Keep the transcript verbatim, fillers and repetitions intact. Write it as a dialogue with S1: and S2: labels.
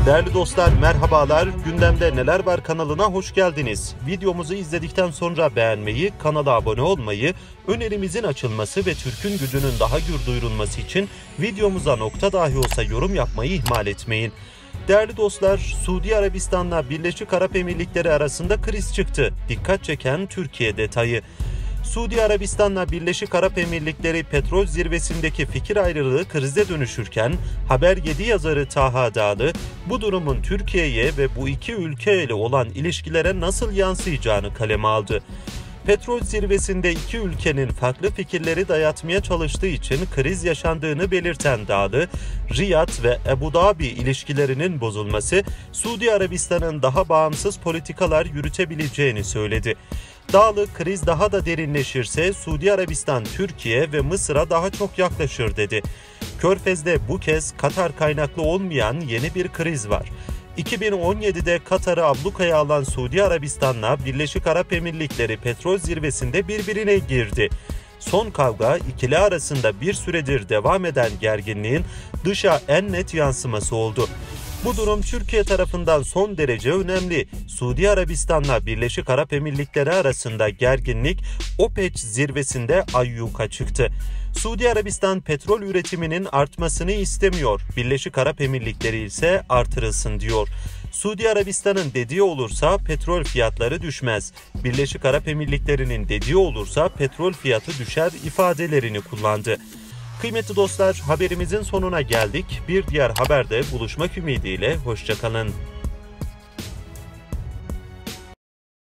S1: Değerli dostlar, merhabalar. Gündemde Neler Var kanalına hoş geldiniz. Videomuzu izledikten sonra beğenmeyi, kanala abone olmayı, önerimizin açılması ve Türk'ün gücünün daha gür duyurulması için videomuza nokta dahi olsa yorum yapmayı ihmal etmeyin. Değerli dostlar, Suudi Arabistan'la Birleşik Arap Emirlikleri arasında kriz çıktı. Dikkat çeken Türkiye detayı. Suudi Arabistan'la Birleşik Arap Emirlikleri petrol zirvesindeki fikir ayrılığı krize dönüşürken Haber yedi yazarı Taha Dağlı bu durumun Türkiye'ye ve bu iki ülke ile olan ilişkilere nasıl yansıyacağını kaleme aldı. Petrol zirvesinde iki ülkenin farklı fikirleri dayatmaya çalıştığı için kriz yaşandığını belirten Dağlı, Riyad ve Ebu Dabi ilişkilerinin bozulması Suudi Arabistan'ın daha bağımsız politikalar yürütebileceğini söyledi. Dağlı, kriz daha da derinleşirse Suudi Arabistan, Türkiye ve Mısır'a daha çok yaklaşır dedi. Körfez'de bu kez Katar kaynaklı olmayan yeni bir kriz var. iki bin on yedide Katar'ı ablukaya alan Suudi Arabistan'la Birleşik Arap Emirlikleri petrol zirvesinde birbirine girdi. Son kavga ikili arasında bir süredir devam eden gerginliğin dışa en net yansıması oldu. Bu durum Türkiye tarafından son derece önemli. Suudi Arabistan'la Birleşik Arap Emirlikleri arasında gerginlik OPEC zirvesinde ayyuka çıktı. Suudi Arabistan petrol üretiminin artmasını istemiyor. Birleşik Arap Emirlikleri ise artırılsın diyor. Suudi Arabistan'ın dediği olursa petrol fiyatları düşmez. Birleşik Arap Emirlikleri'nin dediği olursa petrol fiyatı düşer ifadelerini kullandı. Kıymetli dostlar, haberimizin sonuna geldik. Bir diğer haberde buluşmak ümidiyle hoşça kalın.